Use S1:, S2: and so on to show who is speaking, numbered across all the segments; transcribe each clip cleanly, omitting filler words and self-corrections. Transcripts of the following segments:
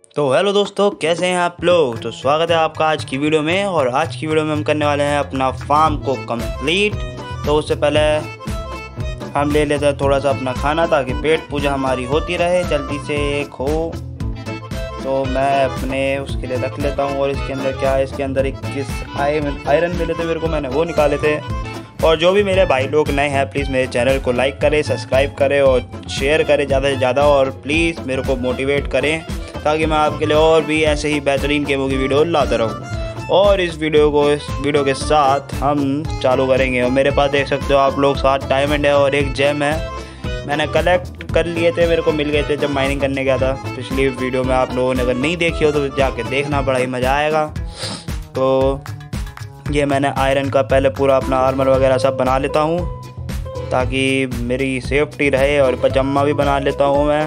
S1: तो हेलो दोस्तों, कैसे हैं आप लोग। तो स्वागत है आपका आज की वीडियो में। और आज की वीडियो में हम करने वाले हैं अपना फार्म को कंप्लीट। तो उससे पहले हम ले लेते हैं थोड़ा सा अपना खाना, ताकि पेट पूजा हमारी होती रहे जल्दी से एक हो। तो मैं अपने उसके लिए रख लेता हूँ। और इसके अंदर क्या है, इसके अंदर 21 आयरन मिले थे मेरे को, मैंने वो निकाले थे। और जो भी मेरे भाई लोग नए हैं, प्लीज़ मेरे चैनल को लाइक करें, सब्सक्राइब करें और शेयर करें ज़्यादा से ज़्यादा। और प्लीज़ मेरे को मोटिवेट करें, ताकि मैं आपके लिए और भी ऐसे ही बेहतरीन गेमों की वीडियो लाता रहूँ। और इस वीडियो के साथ हम चालू करेंगे। और मेरे पास देख सकते हो आप लोग 7 डायमंड है और 1 जेम है। मैंने कलेक्ट कर लिए थे, मेरे को मिल गए थे जब माइनिंग करने गया था। पिछली वीडियो में आप लोगों ने अगर नहीं देखी हो तो जाके देखना, बड़ा ही मज़ा आएगा। तो ये मैंने आयरन का पहले पूरा अपना आर्मर वगैरह सब बना लेता हूँ, ताकि मेरी सेफ्टी रहे। और पजामा भी बना लेता हूँ मैं।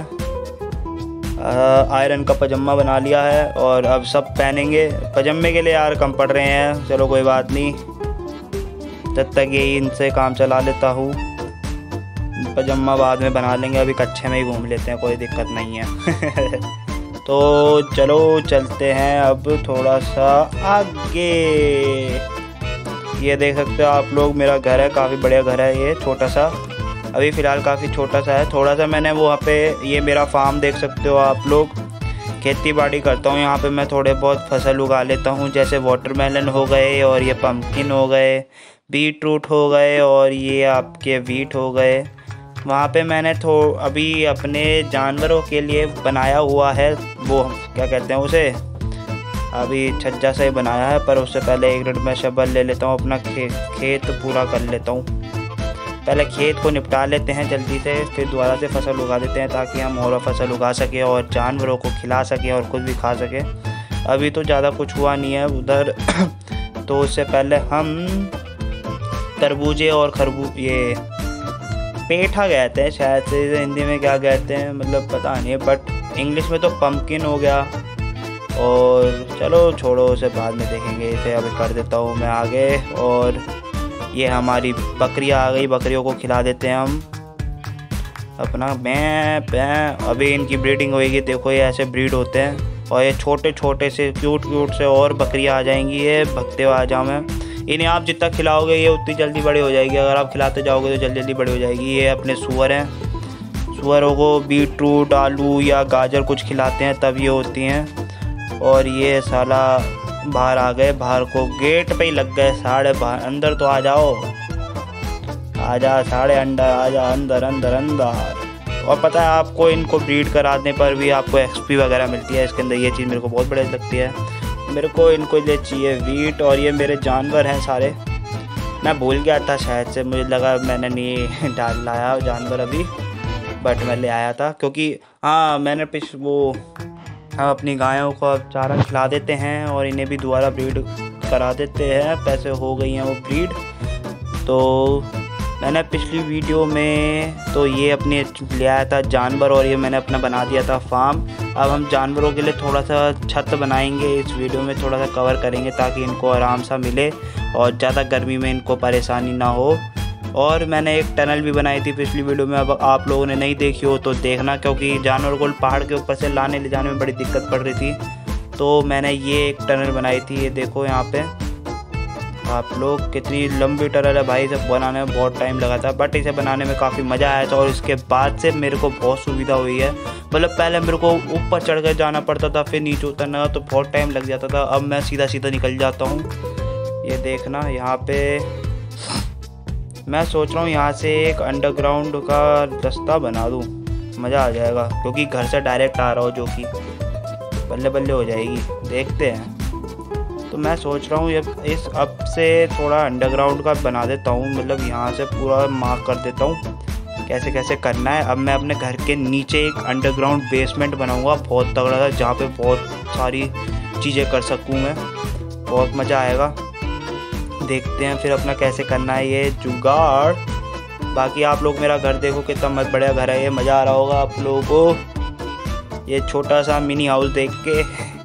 S1: आयरन का पजामा बना लिया है और अब सब पहनेंगे। पजामे के लिए यार कम पड़ रहे हैं, चलो कोई बात नहीं, जब तक ये इनसे काम चला लेता हूँ। पजामा बाद में बना लेंगे, अभी कच्चे में ही घूम लेते हैं, कोई दिक्कत नहीं है। तो चलो चलते हैं अब थोड़ा सा आगे। ये देख सकते हो आप लोग, मेरा घर है, काफ़ी बढ़िया घर है ये, छोटा सा अभी फ़िलहाल काफ़ी छोटा सा है। थोड़ा सा मैंने वहाँ पे, ये मेरा फार्म देख सकते हो आप लोग, खेती बाड़ी करता हूँ यहाँ पे। मैं थोड़े बहुत फसल उगा लेता हूँ, जैसे वाटरमेलन हो गए, और ये पम्पकिन हो गए, बीट रूट हो गए, और ये आपके वीट हो गए। वहाँ पे मैंने अभी अपने जानवरों के लिए बनाया हुआ है, वो क्या कहते हैं उसे, अभी छज्जा से ही बनाया है। पर उससे पहले 1 मिनट में शबल ले लेता हूँ, अपना खेत पूरा कर लेता हूँ। पहले खेत को निपटा लेते हैं जल्दी से, फिर दोबारा से फसल उगा देते हैं, ताकि हम और फसल उगा सकें और जानवरों को खिला सकें और खुद भी खा सकें। अभी तो ज़्यादा कुछ हुआ नहीं है उधर। तो उससे पहले हम तरबूजे और ये पेठा कहते हैं शायद से, हिंदी में क्या कहते हैं मतलब पता नहीं है, बट इंग्लिश में तो पम्पकिन हो गया। और चलो छोड़ो, उसे बाद में देखेंगे। इसे अभी कर देता हूँ मैं आगे। और ये हमारी बकरियाँ आ गई, बकरियों को खिला देते हैं हम अपना मैं। अभी इनकी ब्रीडिंग होएगी, देखो ये ऐसे ब्रीड होते हैं। और ये छोटे छोटे से क्यूट से और बकरियाँ आ जाएंगी, ये भगते हुए आ जाऊँ मैं। इन्हें आप जितना खिलाओगे ये उतनी जल्दी बड़ी हो जाएगी, अगर आप खिलाते जाओगे तो जल्दी बड़ी हो जाएगी। ये अपने सूअर हैं, सूअरों को बीट रूट, आलू या गाजर कुछ खिलाते हैं तब ये होती हैं। और ये साला बाहर आ गए, बाहर को गेट पे ही लग गए साढ़े। बाहर अंदर तो आ जाओ, आजा साढ़े अंदर, आजा अंदर अंदर अंदर। और पता है आपको, इनको ब्रीड कराने पर भी आपको एक्सपी वगैरह मिलती है इसके अंदर। ये चीज़ मेरे को बहुत बढ़िया लगती है। मेरे को इनको लिए चाहिए वीट। और ये मेरे जानवर हैं सारे, मैं भूल गया था शायद से, मुझे लगा मैंने नहीं डाल लाया जानवर अभी, बट मैं ले आया था। क्योंकि हाँ मैंने हम अपनी गायों को अब चारा खिला देते हैं और इन्हें भी दोबारा ब्रीड करा देते हैं। पैसे हो गई हैं वो ब्रीड। तो मैंने पिछली वीडियो में तो ये अपने ले आया था जानवर, और ये मैंने अपना बना दिया था फार्म। अब हम जानवरों के लिए थोड़ा सा छत बनाएंगे, इस वीडियो में थोड़ा सा कवर करेंगे, ताकि इनको आराम सा मिले और ज़्यादा गर्मी में इनको परेशानी ना हो। और मैंने एक टनल भी बनाई थी पिछली वीडियो में, अब आप लोगों ने नहीं देखी हो तो देखना, क्योंकि जानवरों को पहाड़ के ऊपर से लाने ले जाने में बड़ी दिक्कत पड़ रही थी। तो मैंने ये एक टनल बनाई थी, ये देखो यहाँ पे आप लोग, कितनी लंबी टनल है भाई। इसे बनाने में बहुत टाइम लगा था, बट इसे बनाने में काफ़ी मज़ा आया था। और इसके बाद से मेरे को बहुत सुविधा हुई है। मतलब पहले मेरे को ऊपर चढ़ कर जाना पड़ता था, फिर नीचे उतरना, तो बहुत टाइम लग जाता था। अब मैं सीधा सीधा निकल जाता हूँ। ये देखना यहाँ पे मैं सोच रहा हूँ यहाँ से एक अंडरग्राउंड का रास्ता बना दूँ, मज़ा आ जाएगा। क्योंकि घर से डायरेक्ट आ रहा हो, जो कि बल्ले बल्ले हो जाएगी, देखते हैं। तो मैं सोच रहा हूँ इस अब से थोड़ा अंडरग्राउंड का बना देता हूँ, मतलब यहाँ से पूरा मार्क कर देता हूँ कैसे कैसे करना है। अब मैं अपने घर के नीचे एक अंडरग्राउंड बेसमेंट बनाऊँगा, बहुत तगड़ा था, जहाँ पे बहुत सारी चीज़ें कर सकूँ मैं, बहुत मज़ा आएगा। देखते हैं फिर अपना कैसे करना है ये जुगाड़। बाकी आप लोग मेरा घर देखो, कितना मस्त बढ़िया घर है ये, मज़ा आ रहा होगा आप लोगों को ये छोटा सा मिनी हाउस देख के।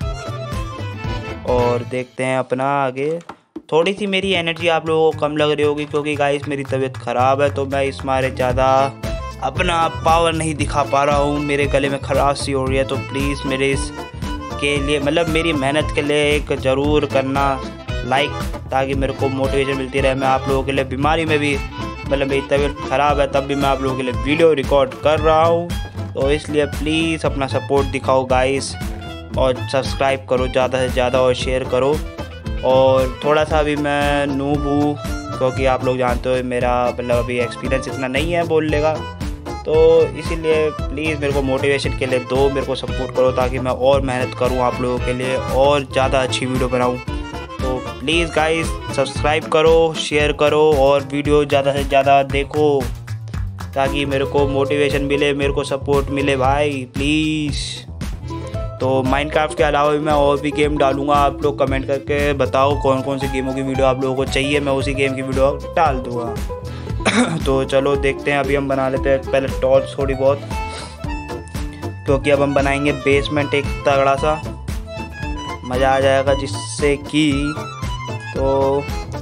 S1: और देखते हैं अपना आगे। थोड़ी सी मेरी एनर्जी आप लोगों को कम लग रही होगी, क्योंकि गाइस मेरी तबीयत ख़राब है, तो मैं इस मारे ज़्यादा अपना पावर नहीं दिखा पा रहा हूँ। मेरे गले में खराश सी हो रही है, तो प्लीज़ मेरे इस के लिए, मतलब मेरी मेहनत के लिए एक ज़रूर करना लाइक, ताकि मेरे को मोटिवेशन मिलती रहे। मैं आप लोगों के लिए बीमारी में भी, मतलब मेरी तबीयत ख़राब है तब भी मैं आप लोगों के लिए वीडियो रिकॉर्ड कर रहा हूँ, तो इसलिए प्लीज़ अपना सपोर्ट दिखाओ गाइस, और सब्सक्राइब करो ज़्यादा से ज़्यादा और शेयर करो। और थोड़ा सा अभी मैं नूब हूँ, क्योंकि आप लोग जानते हो मेरा मतलब अभी एक्सपीरियंस इतना नहीं है बोलने का, तो इसीलिए प्लीज़ मेरे को मोटिवेशन के लिए दो, मेरे को सपोर्ट करो ताकि मैं और मेहनत करूँ आप लोगों के लिए और ज़्यादा अच्छी वीडियो बनाऊँ। तो प्लीज़ गाइस सब्सक्राइब करो, शेयर करो और वीडियो ज़्यादा से ज़्यादा देखो, ताकि मेरे को मोटिवेशन मिले, मेरे को सपोर्ट मिले भाई प्लीज़। तो माइनक्राफ्ट के अलावा भी मैं और भी गेम डालूँगा, आप लोग कमेंट करके बताओ कौन कौन सी गेमों की वीडियो आप लोगों को चाहिए, मैं उसी गेम की वीडियो डाल दूँगा। तो चलो देखते हैं, अभी हम बना लेते हैं पहले टॉर्च थोड़ी बहुत, क्योंकि अब हम बनाएंगे बेसमेंट एक तगड़ा सा, मज़ा आ जाएगा जिससे कि, तो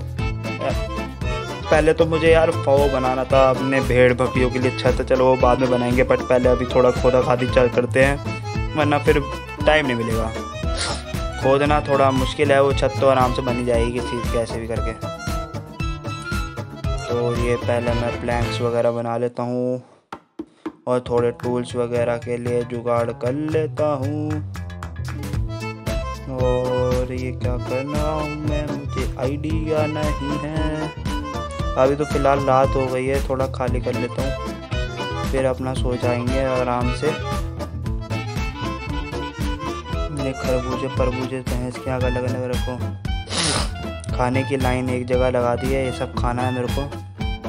S1: पहले तो मुझे यार वो बनाना था अपने भेड़ बकरियों के लिए छत, चलो वो बाद में बनाएंगे, बट पहले अभी थोड़ा खोदा खादी चल करते हैं, वरना फिर टाइम नहीं मिलेगा। खोदना थोड़ा मुश्किल है, वो छत तो आराम से बनी जाएगी चीज़ कैसे भी करके। तो ये पहले मैं प्लैंक्स वगैरह बना लेता हूँ और थोड़े टूल्स वगैरह के लिए जुगाड़ कर लेता हूँ। और ये क्या करना मैं, मुझे आइडिया नहीं है। अभी तो फ़िलहाल रात हो गई है, थोड़ा खाली कर लेता हूँ, फिर अपना सो जाएंगे आराम से। ये खरबूजे परबूजे भैंस के आगे लगने रखो, खाने की लाइन एक जगह लगा दी है, ये सब खाना है मेरे को।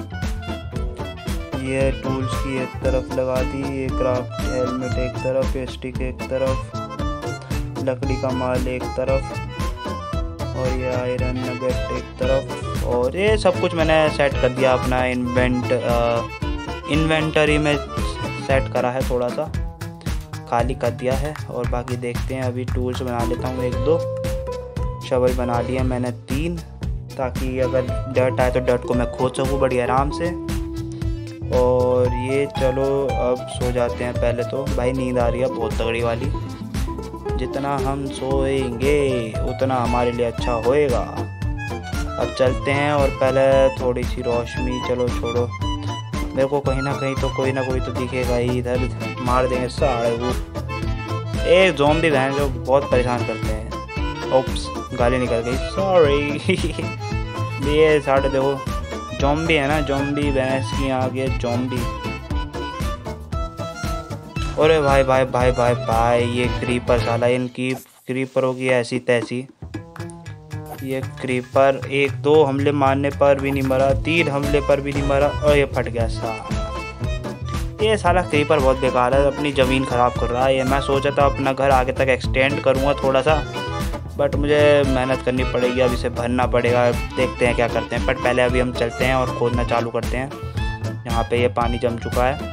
S1: ये टूल्स की एक तरफ लगा दी, ये क्राफ्ट हेलमेट एक तरफ, ये स्टिक एक तरफ, लकड़ी का माल एक तरफ, और ये आयरन नगेट एक तरफ, और ये सब कुछ मैंने सेट कर दिया अपना इन्वेंटरी में सेट करा है, थोड़ा सा खाली कर दिया है। और बाकी देखते हैं, अभी टूल्स बना लेता हूँ एक दो, शवल बना लिया मैंने 3, ताकि अगर डर्ट आए तो डर्ट को मैं खोद सकूँ बड़ी आराम से। और ये चलो अब सो जाते हैं पहले तो, भाई नींद आ रही है बहुत तगड़ी वाली, जितना हम सोएंगे उतना हमारे लिए अच्छा होएगा। अब चलते हैं, और पहले थोड़ी सी रोशनी, चलो छोड़ो, मेरे को कहीं ना कहीं तो कोई ना कोई तो दिखेगा ही, इधर मार देंगे सारे वो। एक ज़ॉम्बी बहन जो बहुत परेशान करते हैं, ओप्स गाली निकल गई, सॉरी। ये साढ़े देखो ज़ॉम्बी है ना, ज़ॉम्बी भैंस की आगे ज़ॉम्बी। अरे भाई भाई भाई भाई भाई, ये क्रीपर साला, इनकी क्रीपरों की ऐसी तैसी। ये क्रीपर 1-2 हमले मारने पर भी नहीं मरा, 3 हमले पर भी नहीं मरा, और ये फट गया साला। ये साला क्रीपर बहुत बेकार है, अपनी ज़मीन ख़राब कर रहा है। ये मैं सोचा था अपना घर आगे तक एक्सटेंड करूँगा थोड़ा सा, बट मुझे मेहनत करनी पड़ेगी, अब इसे भरना पड़ेगा, देखते हैं क्या करते हैं। बट पहले अभी हम चलते हैं और खोदना चालू करते हैं। यहाँ पे ये पानी जम चुका है,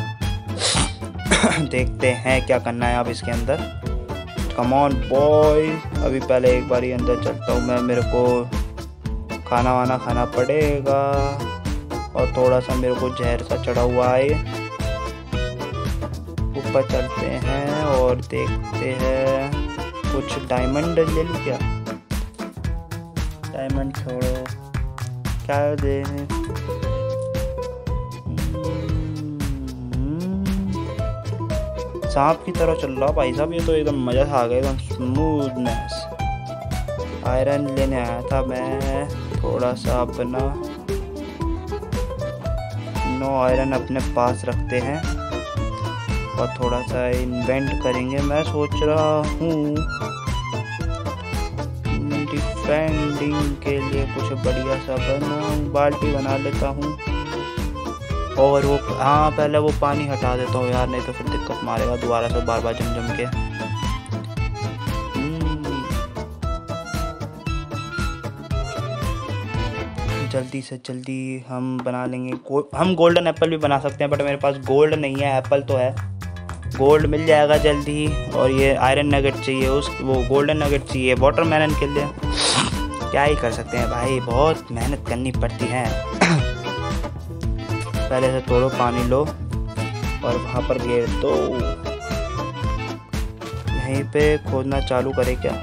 S1: देखते हैं क्या करना है अब इसके अंदर। कम ऑन बॉय, अभी पहले एक बार ही अंदर चलता हूँ मैं, मेरे को खाना वाना खाना पड़ेगा, और थोड़ा सा मेरे को जहर सा चढ़ा हुआ है। ऊपर चलते हैं और देखते हैं, कुछ डायमंड ले लूँ क्या? डायमंड छोड़ो, क्या दे सांप की तरह चल रहा भाई साहब, ये तो एकदम मज़ा आ गया, एकदम स्मूथनेस। आयरन लेने आया था मैं, थोड़ा सा अपना 9 आयरन अपने पास रखते हैं, और थोड़ा सा इन्वेंट करेंगे। मैं सोच रहा हूँ डिफेंडिंग के लिए कुछ बढ़िया सा बनाऊँ, बाल्टी बना लेता हूँ, और वो हाँ पहले वो पानी हटा देता हूँ यार, नहीं तो फिर दिक्कत मारेगा दोबारा से बार बार जम के। जल्दी से जल्दी हम बना लेंगे, हम गोल्डन एप्पल भी बना सकते हैं, बट मेरे पास गोल्ड नहीं है, एप्पल तो है, गोल्ड मिल जाएगा जल्दी। और ये आयरन नगेट चाहिए, वो गोल्डन नगेट चाहिए वाटरमेलन के लिए। क्या ही कर सकते हैं भाई, बहुत मेहनत करनी पड़ती है। पहले से थोड़ा पानी लो और वहाँ पर घेर दो, यहीं पे खोदना चालू करें क्या?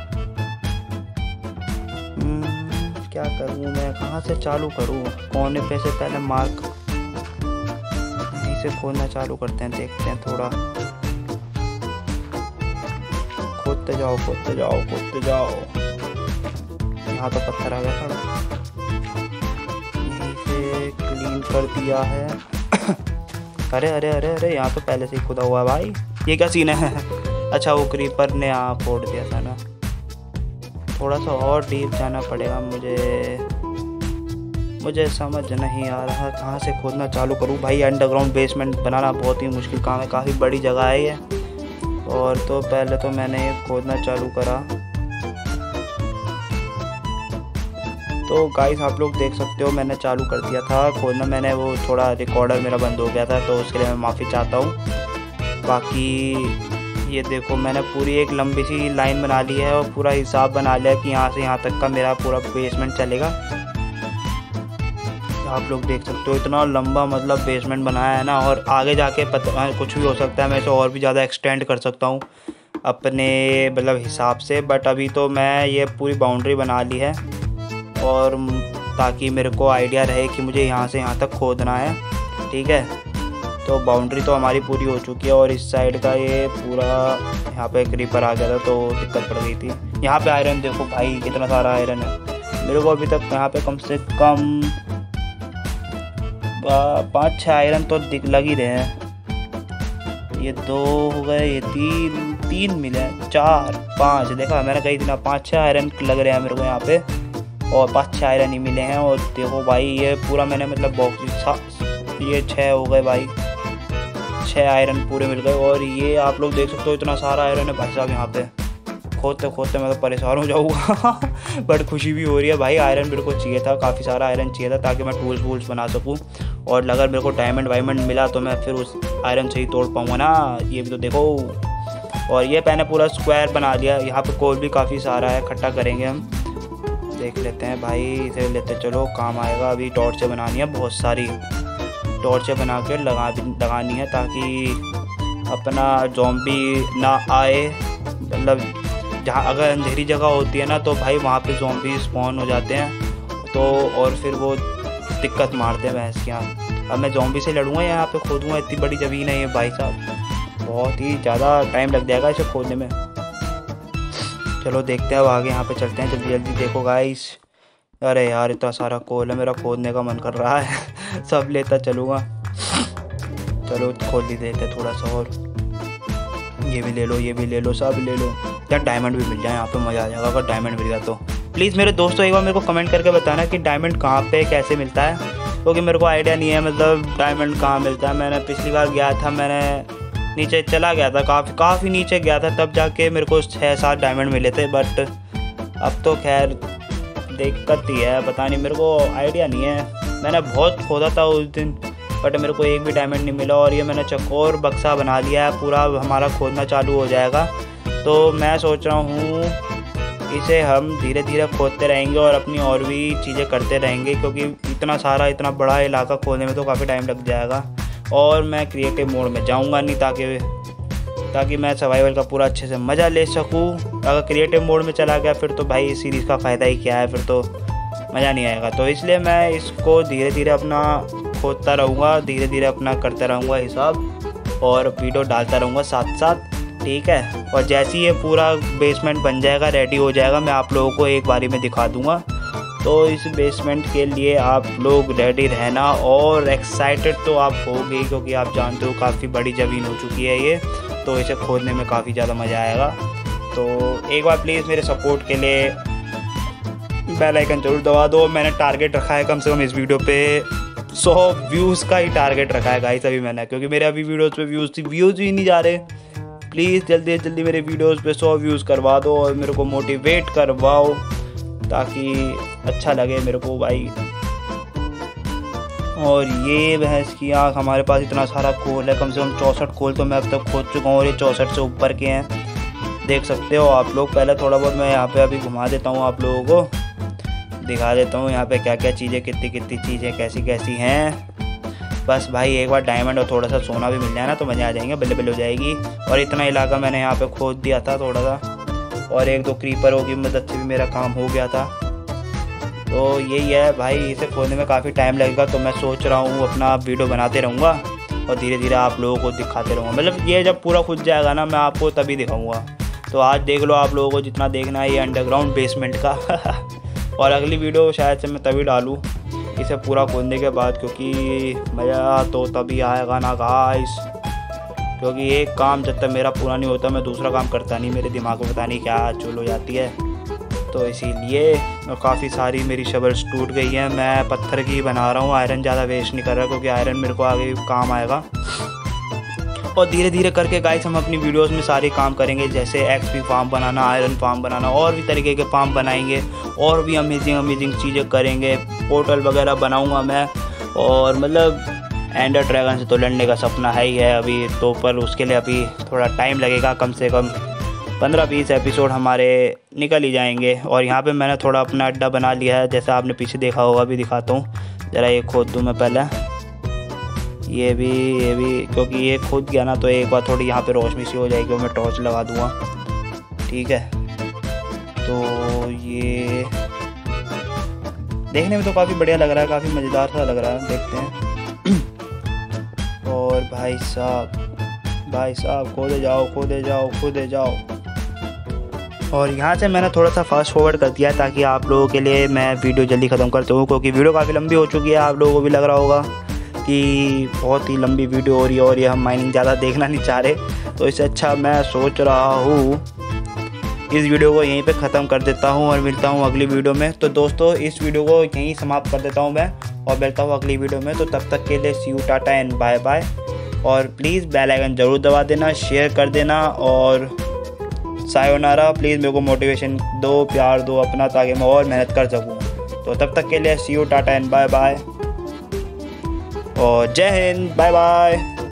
S1: क्या करूँ मैं, कहाँ से चालू करूँ? कोने पे से पहले मार्क, यहीं से खोदना चालू करते हैं, देखते हैं थोड़ा। खोदते जाओ खोदते जाओ खोदते जाओ। यहाँ तो पत्थर आ गया थोड़ा, यहीं से क्लीन कर दिया है। अरे अरे अरे अरे, यहाँ तो पहले से ही खुदा हुआ भाई, ये क्या सीन है? अच्छा, वो क्रीपर ने यहाँ फोड़ दिया था ना। थोड़ा सा और डीप जाना पड़ेगा मुझे समझ नहीं आ रहा कहाँ से खोदना चालू करूँ भाई। अंडरग्राउंड बेसमेंट बनाना बहुत ही मुश्किल काम है, काफ़ी बड़ी जगह है ये। और तो पहले तो मैंने ये खोदना चालू करा। तो गाइस आप लोग देख सकते हो, मैंने चालू कर दिया था खोदना। मैंने वो थोड़ा रिकॉर्डर मेरा बंद हो गया था, तो उसके लिए मैं माफ़ी चाहता हूँ। बाकी ये देखो, मैंने पूरी एक लंबी सी लाइन बना ली है और पूरा हिसाब बना लिया कि यहाँ से यहाँ तक का मेरा पूरा बेसमेंट चलेगा। आप लोग देख सकते हो, इतना लंबा मतलब बेसमेंट बनाया है ना। और आगे जाके पता कुछ भी हो सकता है, मैं इसे और भी ज़्यादा एक्सटेंड कर सकता हूँ अपने मतलब हिसाब से। बट अभी तो मैं ये पूरी बाउंड्री बना ली है, और ताकि मेरे को आइडिया रहे कि मुझे यहाँ से यहाँ तक खोदना है। ठीक है, तो बाउंड्री तो हमारी पूरी हो चुकी है। और इस साइड का ये पूरा, यहाँ पे क्रीपर आ गया था तो दिक्कत पड़ गई थी। यहाँ पे आयरन देखो भाई, कितना सारा आयरन है मेरे को। अभी तक यहाँ पे कम से कम 5-6 आयरन तो लग ही रहे हैं। ये 2 हो गए, ये 3 मिले, 4 5 देखा मैंने कई दिन, 5-6 आयरन लग रहे हैं मेरे को यहाँ पे, और 5-6 आयरन ही मिले हैं। और देखो भाई, ये पूरा मैंने मतलब बॉक्स, ये 6 हो गए भाई, 6 आयरन पूरे मिल गए। और ये आप लोग देख सकते हो, इतना सारा आयरन है भाई साहब। यहाँ पे खोदते खोदते मैं तो परेशान हो जाऊँगा बट खुशी भी हो रही है भाई। आयरन मेरे को चाहिए था, काफ़ी सारा आयरन चाहिए था, ताकि मैं टूल्स वूल्स बना सकूँ। और अगर मेरे को डायमंड वायमंड मिला तो मैं फिर उस आयरन से ही तोड़ पाऊँगा ना। ये भी तो देखो। और ये मैंने पूरा स्क्वायर बना लिया। यहाँ पे कोल भी काफ़ी सारा है, इकट्ठा करेंगे हम, देख लेते हैं भाई। इसे लेते चलो, काम आएगा। अभी टॉर्चें बनानी है, बहुत सारी टॉर्चें बना के लगानी है, ताकि अपना ज़ॉम्बी ना आए। मतलब जहाँ अगर अंधेरी जगह होती है ना, तो भाई वहाँ पे ज़ॉम्बी स्पॉन हो जाते हैं, तो और फिर वो दिक्कत मारते हैं भैंस के यहाँ। अब मैं ज़ॉम्बी से लड़ूंगा, यहाँ पे खोदूंगा, इतनी बड़ी ज़मीन है ये भाई साहब, बहुत ही ज़्यादा टाइम लग जाएगा इसे खोदने में। चलो देखते हैं अब आगे, यहाँ पे चलते हैं जल्दी जल्दी। देखो गाइस, अरे यार इतना सारा कोल है, मेरा खोदने का मन कर रहा है सब लेता चलूँगा। चलो खोद ही देते थोड़ा सा और। ये भी ले लो, ये भी ले लो, सब ले लो यार। डायमंड भी मिल जाए यहाँ पे, मज़ा आ जाएगा अगर डायमंड मिल गया तो। प्लीज़ मेरे दोस्तों एक बार मेरे को कमेंट करके बताना कि डायमंड कहाँ पे कैसे मिलता है, क्योंकि मेरे को आइडिया नहीं है मतलब डायमंड कहाँ मिलता है। मैंने पिछली बार गया था, मैंने नीचे चला गया था, काफ़ी नीचे गया था, तब जाके मेरे को 6-7 डायमंड मिले थे। बट अब तो खैर दिक्कत ही है, पता नहीं, मेरे को आइडिया नहीं है। मैंने बहुत खोदा था उस दिन, बट मेरे को एक भी डायमंड नहीं मिला। और ये मैंने चकोर बक्सा बना लिया है, पूरा हमारा खोदना चालू हो जाएगा। तो मैं सोच रहा हूँ इसे हम धीरे धीरे खोदते रहेंगे और अपनी और भी चीज़ें करते रहेंगे, क्योंकि इतना बड़ा इलाका खोदने में तो काफ़ी टाइम लग जाएगा। और मैं क्रिएटिव मोड में जाऊँगा नहीं, ताकि मैं सर्वाइवल का पूरा अच्छे से मज़ा ले सकूँ। अगर क्रिएटिव मोड में चला गया फिर तो भाई इस सीरीज़ का फ़ायदा ही क्या है, फिर तो मज़ा नहीं आएगा। तो इसलिए मैं इसको धीरे धीरे अपना खोदता रहूँगा, धीरे धीरे अपना करता रहूँगा हिसाब, और वीडियो डालता रहूँगा साथ साथ। ठीक है, और जैसे ही ये पूरा बेसमेंट बन जाएगा, रेडी हो जाएगा, मैं आप लोगों को एक बारी में दिखा दूँगा। तो इस बेसमेंट के लिए आप लोग रेडी रहना, और एक्साइटेड तो आप होगे, क्योंकि आप जानते हो काफ़ी बड़ी ज़मीन हो चुकी है ये, तो इसे खोदने में काफ़ी ज़्यादा मज़ा आएगा। तो एक बार प्लीज़ मेरे सपोर्ट के लिए बेल आइकन जरूर दबा दो। मैंने टारगेट रखा है कम से कम इस वीडियो पे 100 व्यूज़ का ही टारगेट रखा है गाइस अभी मैंने, क्योंकि मेरे अभी वीडियोज़ पे व्यूज़ ही नहीं जा रहे। प्लीज़ जल्दी से जल्दी मेरे वीडियोज़ पे 100 व्यूज़ करवा दो और मेरे को मोटिवेट करवाओ, ताकि अच्छा लगे मेरे को भाई। और ये भैंस की आँख, हमारे पास इतना सारा कोल है, कम से कम 64 कोल तो मैं अब तक खोद चुका हूँ, और ये 64 से ऊपर के हैं, देख सकते हो आप लोग। पहले थोड़ा बहुत मैं यहाँ पे अभी घुमा देता हूँ, आप लोगों को दिखा देता हूँ यहाँ पे क्या क्या चीज़ें, कितनी चीज़ें कैसी कैसी हैं। बस भाई एक बार डायमंड और थोड़ा सा सोना भी मिल जाए ना तो मज़े आ जाएंगे, बल्ले बल्ले हो जाएगी। और इतना इलाका मैंने यहाँ पे खोद दिया था थोड़ा सा, और एक दो क्रीपरों की मदद से भी मेरा काम हो गया था। तो यही है भाई, इसे खोदने में काफ़ी टाइम लगेगा, तो मैं सोच रहा हूँ अपना वीडियो बनाते रहूँगा और धीरे धीरे आप लोगों को दिखाते रहूँगा। मतलब ये जब पूरा खुद जाएगा ना मैं आपको तभी दिखाऊँगा। तो आज देख लो आप लोगों को जितना देखना है ये अंडरग्राउंड बेसमेंट का और अगली वीडियो शायद से मैं तभी डालूँ इसे पूरा खोदने के बाद, क्योंकि मज़ा तो तभी आएगा ना गाइस। क्योंकि एक काम जब तक मेरा पूरा नहीं होता मैं दूसरा काम करता नहीं, मेरे दिमाग में पता नहीं क्या चुल हो जाती है। तो इसीलिए काफ़ी सारी मेरी शवल्स टूट गई हैं। मैं पत्थर की बना रहा हूँ, आयरन ज़्यादा वेस्ट नहीं कर रहा क्योंकि आयरन मेरे को आगे काम आएगा। और धीरे धीरे करके गाइस हम अपनी वीडियोस में सारे काम करेंगे, जैसे एक्सपी फार्म बनाना, आयरन फार्म बनाना, और भी तरीके के फार्म बनाएंगे और भी अमेजिंग चीज़ें करेंगे। पोर्टल वगैरह बनाऊंगा मैं, और मतलब एंडर ड्रैगन से तो लड़ने का सपना है ही है अभी तो, पर उसके लिए अभी थोड़ा टाइम लगेगा, कम से कम 15-20 एपिसोड हमारे निकल ही जाएंगे। और यहाँ पे मैंने थोड़ा अपना अड्डा बना लिया है, जैसा आपने पीछे देखा होगा, भी दिखाता हूँ ज़रा। ये खोद दूँ मैं पहले, ये भी क्योंकि ये खोद गया ना तो एक बार थोड़ी यहाँ पे रोशनी सी हो जाएगी और मैं टॉर्च लगा दूँगा, ठीक है। तो ये देखने में तो काफ़ी बढ़िया लग रहा है, काफ़ी मज़ेदार सा लग रहा है, देखते हैं। और भाई साहब खोदे जाओ। और यहाँ से मैंने थोड़ा सा फास्ट फॉरवर्ड कर दिया ताकि आप लोगों के लिए मैं वीडियो जल्दी ख़त्म कर दूँ, क्योंकि वीडियो काफ़ी लंबी हो चुकी है। आप लोगों को भी लग रहा होगा कि बहुत ही लंबी वीडियो हो रही है और ये हम माइनिंग ज़्यादा देखना नहीं चाह रहे, तो इससे अच्छा मैं सोच रहा हूँ इस वीडियो को यहीं पे ख़त्म कर देता हूँ और मिलता हूँ अगली वीडियो में। तो दोस्तों इस वीडियो को यहीं समाप्त कर देता हूँ मैं और मिलता हूँ अगली वीडियो में। तो तब तक के लिए see you, tata and bye bye. और प्लीज़ बेल आइकन ज़रूर दबा देना, शेयर कर देना और सायोनारा। प्लीज़ मेरे को मोटिवेशन दो, प्यार दो अपना, ताकि मैं और मेहनत कर सकूँ। तो तब तक के लिए see you, tata and bye bye और जय हिंद, बाय बाय।